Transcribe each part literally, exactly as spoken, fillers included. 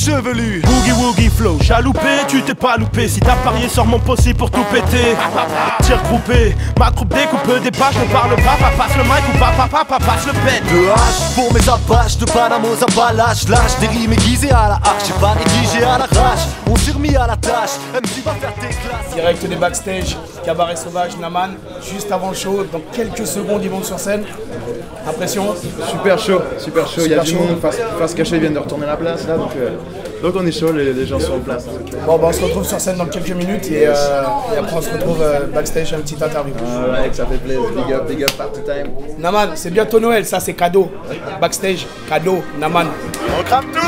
chevelu. Boogie Woogie Flow, chaloupé, tu t'es pas loupé. Si t'as parié sur mon possible pour tout péter. Tire groupé, ma troupe découpe des pages. Ne parle pas, pas passe le mic ou pas, papa, papa passe le pet. De hache pour mes apaches, de Panama aux Appalaches. Lâche des rimes aiguisées à la hache. J'ai pas négligé à la rage, on s'est remis à la tâche. M C va faire tes classes. Direct des backstage, Cabaret Sauvage, Naman, juste avant le show, dans quelques secondes ils vont sur scène. Impression? Super chaud, super chaud, il y a du monde, face, face cachée viennent de retourner la place là, donc, euh, donc on est chaud, les, les gens sont en place. Donc, euh... Bon bah on se retrouve sur scène dans quelques minutes et, euh, et après on se retrouve euh, backstage, une petite interview. Ah ouais, que ça fait plaisir, big up, big up, party time. Naman, c'est bientôt Noël, ça c'est cadeau. Backstage, cadeau, Naman. On crame tout.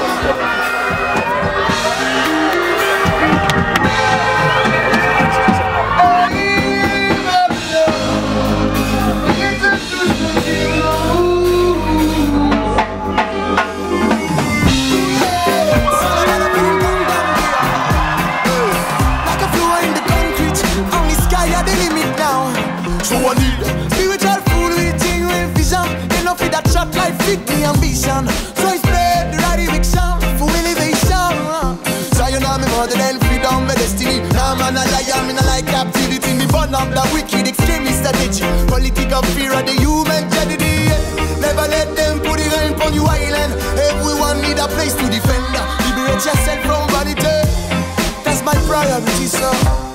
The ambition, so I spread the right direction for elevation. So you know me more than freedom, my destiny. Now man a lion, me not like captivity. Me burn up the wicked, extremist strategy. Political fear of the human tragedy. Never let them put it in on you island. Everyone need a place to defend. Liberate yourself from vanity. That's my priority, sir.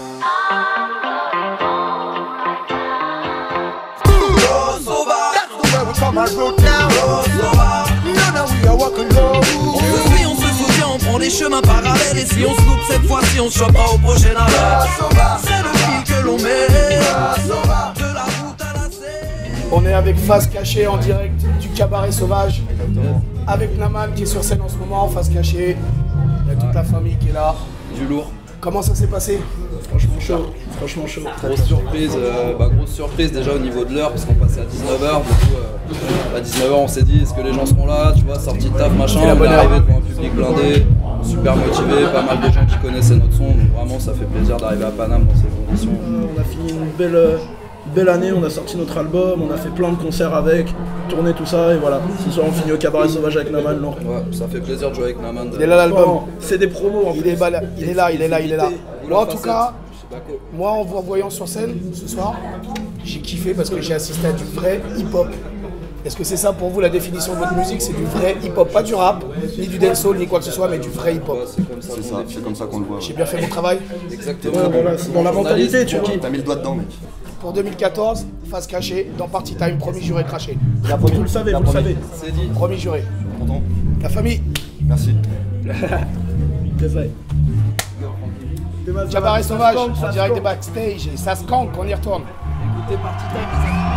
From our road now, no, no, we are walking low. On se suit, on se soutient, on prend des chemins parallèles. Et si on se loupe cette fois-ci, on se chopera au prochain arrêt. C'est le fil que l'on met de la route à la scène. On est avec Face Cachée en direct du Cabaret Sauvage. Avec Naman qui est sur scène en ce moment, Face Cachée. Il y a toute la famille qui est là. Du lourd. Comment ça s'est passé? Franchement chaud, franchement chaud. Grosse surprise, euh, bah, grosse surprise déjà au niveau de l'heure parce qu'on passait à dix-neuf heures. Du coup, euh, à dix-neuf heures on s'est dit est-ce que les gens seront là, tu vois, sortie de taf, machin. On est arrivé devant un public blindé, super motivé, pas mal de gens qui connaissaient notre son. Donc vraiment ça fait plaisir d'arriver à Paname dans ces conditions. On a fini une belle, une belle année, on a sorti notre album, on a fait plein de concerts avec, tourné tout ça et voilà. Ce soir on finit au Cabaret Sauvage avec Naman. Non. Ouais, ça fait plaisir de jouer avec Naman. Il est là l'album. C'est des promos en il plus. Est là, il est là, il est là, il est là. Moi en tout cas, moi en vous voyant sur scène ce soir, j'ai kiffé parce que j'ai assisté à du vrai hip-hop. Est-ce que c'est ça pour vous la définition de votre musique? C'est du vrai hip-hop, pas du rap, ni du dancehall, ni quoi que ce soit, mais du vrai hip-hop. C'est ça, c'est comme ça qu'on le voit. J'ai bien fait mon travail. Exactement. Ouais, voilà, c'est dans la mentalité, tu vois. T'as mis le doigt dedans, mec. Pour deux mille quatorze, Face Cachée, dans Party Time, promis juré craché. La vous le savez, vous le savez. C'est dit. Promis juré. Content. La famille. Merci. C'est ça. Cabaret Sauvage, en direct des backstage, et ça se canque, on y retourne. Écoutez Party Time les amis.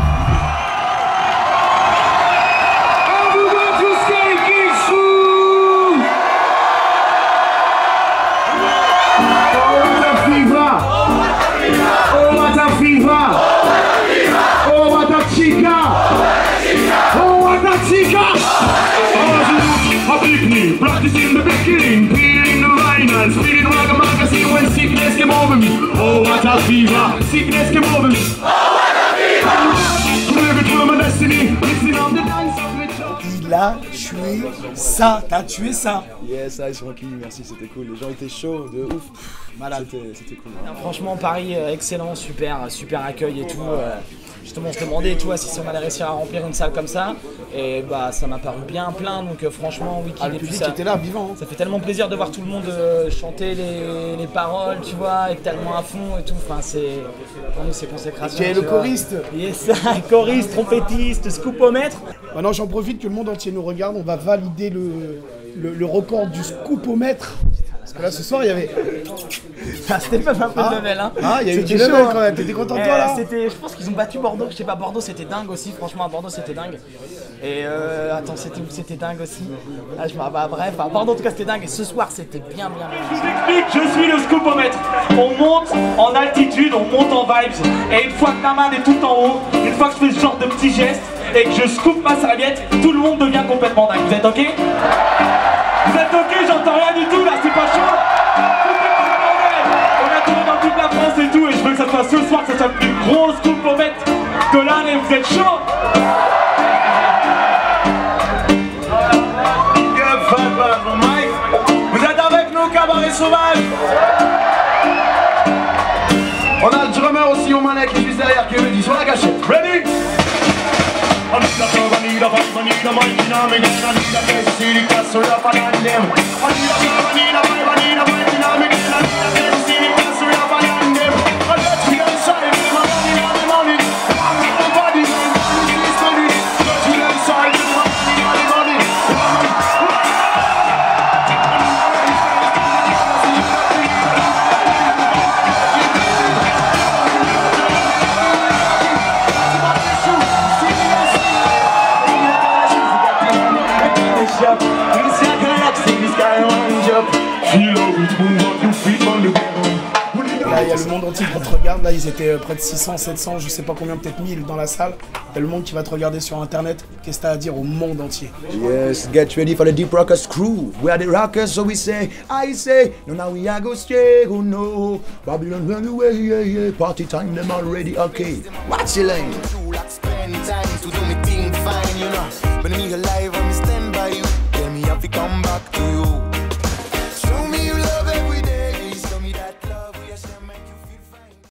Practicing the beginning, peeling the rhinos, feeling like a magazine when sickness came over me. Oh, what a fever, sickness came over me. Oh, what a fever. Living through my destiny, listening on the dance of the church. Il a tué ça, t'as tué ça. Yes, Ice Rocky, merci, c'était cool. Les gens étaient chauds, de ouf. Malade. C'était cool. Non, franchement, Paris, euh, excellent, super, super accueil et tout. Euh, justement, je demandais, tu vois, si, si on allait réussir à remplir une salle comme ça. Et bah, ça m'a paru bien plein. Donc, euh, franchement, oui, Ah, le public était là, vivant. Hein. Ça fait tellement plaisir de voir tout le monde euh, chanter les, les paroles, tu vois, être tellement à fond et tout. Enfin, c'est pour nous, c'est consécration. Et le choriste. Yes, choriste, trompettiste, scoopomètre. Maintenant, j'en profite que le monde entier nous regarde. On va valider le, le, le record du scoopomètre. Parce que là, ce soir, il y avait. Ah, c'était pas un peu Ah. de level, hein. Ah, il y a eu du C'était level chaud, quand même. T'étais content de Eh, toi là? c'était, je pense qu'ils ont battu Bordeaux. Je sais pas, Bordeaux c'était dingue aussi. Franchement, à Bordeaux c'était dingue. Et euh, attends, c'était où? C'était dingue aussi. Ah, je me rappelle. Bah, bref, à Bordeaux en tout cas c'était dingue. Et ce soir c'était bien, bien, bien. Je vous explique, je suis le scoopomètre. On monte en altitude, on monte en vibes. Et une fois que Naman est tout en haut, une fois que je fais ce genre de petits gestes et que je scoop ma serviette, tout le monde devient complètement dingue. Vous êtes ok? Vous êtes ok? J'entends rien du tout là, c'est pas chaud. On a tourné dans toute la France et tout, et je veux que ça soit ce soir, que ça soit une grosse scoopomètre de l'année. Vous êtes chaud? Big up, Fat Man, mon mic. sauvage. On a le drummer aussi au manette qui est juste derrière qui me dit sur la gâchette. Ready? I need a club, I need a vibe, I need a mic, you know me, I need a place to see the castle up and on them. I need a club, I need a vibe, I need a mic, you know me, I need a place to see the castle up and on them. I let you inside, my money, my money, my body, my body, my body, let you inside, my money, my money. Là, il y a le monde entier qui te regarde. Là, ils étaient près de six cents, sept cents, je sais pas combien, peut-être mille dans la salle. Il y a le monde qui va te regarder sur internet. Qu'est-ce que tu as à dire au monde entier? Yes, get ready for the Deep Rockers crew. We are the rockers, so we say, I say, no, now we are go stay, oh no. Babylon run away, yeah, yeah. Party time, them already, okay. What's your lane? Spend time to do me thing fine, you know. When me alive, I'm stand by you. Tell me if I come back to you.